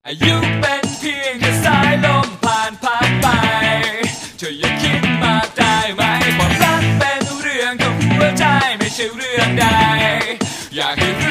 อายุเป็นเพียงแค่สายลมผ่านไปเธออย่าคิดมากได้ไหมความรักเป็นเรื่องของหัวใจไม่ใช่เรื่องใดอยากให้